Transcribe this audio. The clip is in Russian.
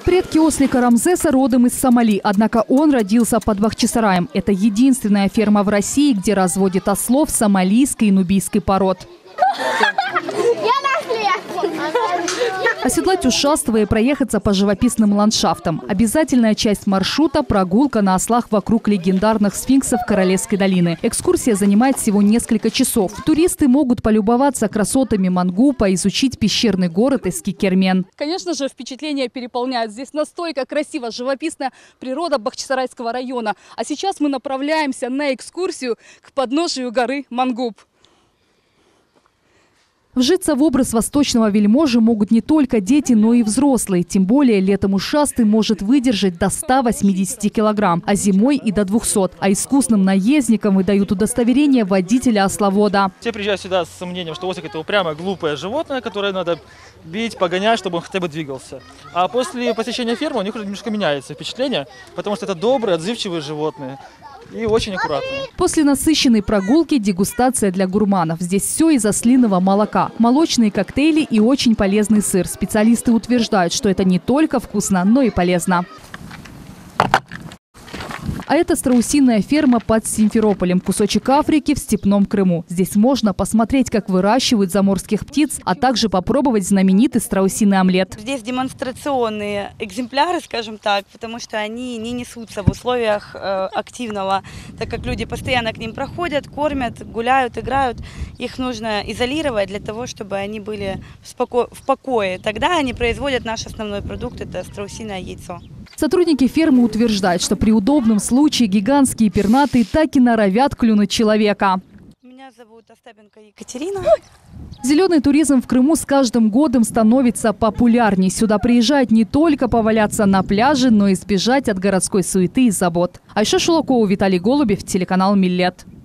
Предки ослика Рамзеса родом из Сомали, однако он родился под Бахчисараем. Это единственная ферма в России, где разводят ослов сомалийской и нубийской пород. Оседлать ушастого и проехаться по живописным ландшафтам. Обязательная часть маршрута – прогулка на ослах вокруг легендарных сфинксов Королевской долины. Экскурсия занимает всего несколько часов. Туристы могут полюбоваться красотами Мангупа, изучить пещерный город Эскикермен. Конечно же, впечатления переполняют. Здесь настолько красиво, живописная природа Бахчисарайского района. А сейчас мы направляемся на экскурсию к подножию горы Мангуп. Вжиться в образ восточного вельможи могут не только дети, но и взрослые. Тем более летом ушастый может выдержать до 180 килограмм, а зимой и до 200. А искусным наездникам выдают удостоверение водителя ословода. Все приезжают сюда с сомнением, что ослик – это упрямое, глупое животное, которое надо бить, погонять, чтобы он хотя бы двигался. А после посещения фермы у них уже немножко меняется впечатление, потому что это добрые, отзывчивые животные. И очень аккуратные. После насыщенной прогулки дегустация для гурманов. Здесь все из ослиного молока. Молочные коктейли и очень полезный сыр. Специалисты утверждают, что это не только вкусно, но и полезно. А это страусиная ферма под Симферополем. Кусочек Африки в степном Крыму. Здесь можно посмотреть, как выращивают заморских птиц, а также попробовать знаменитый страусиный омлет. Здесь демонстрационные экземпляры, скажем так, потому что они не несутся в условиях активного, так как люди постоянно к ним проходят, кормят, гуляют, играют. Их нужно изолировать для того, чтобы они были в покое. Тогда они производят наш основной продукт – это страусиное яйцо. Сотрудники фермы утверждают, что при удобном случае гигантские пернатые так и норовят клюнуть человека. Меня зовут Остапенко Екатерина. Зеленый туризм в Крыму с каждым годом становится популярней. Сюда приезжают не только поваляться на пляже, но и сбежать от городской суеты и забот. Айша Шулакова, Виталий Голубев, телеканал Миллет.